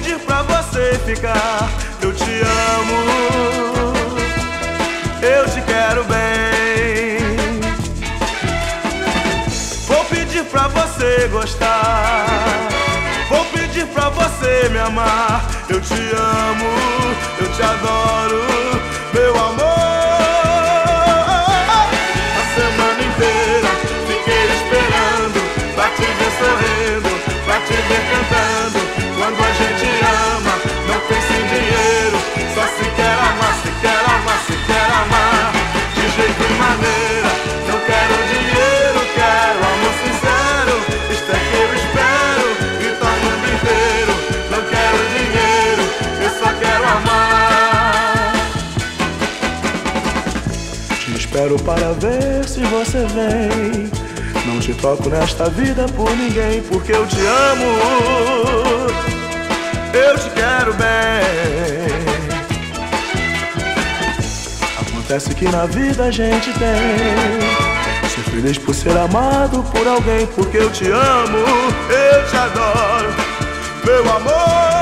pedir pra você ficar. Eu te amo, eu te quero bem. Vou pedir pra você gostar, vou pedir pra você me amar. Eu te amo, eu te adoro, meu amor. A semana inteira fiquei esperando pra te ver sorrindo, pra te ver cantando. Quando a gente ama, não pensa em dinheiro, só se quer amar, se quer amar, se quer amar. De jeito e maneira, não quero dinheiro, quero amor sincero. Isto é que eu espero, grita o mundo inteiro. Não quero dinheiro, eu só quero amar. Te espero para ver se você vem. Não te troco nesta vida por ninguém, porque eu te amo, eu te quero bem. Acontece que na vida a gente tem ser feliz por ser amado por alguém, porque eu te amo, eu te adoro, meu amor.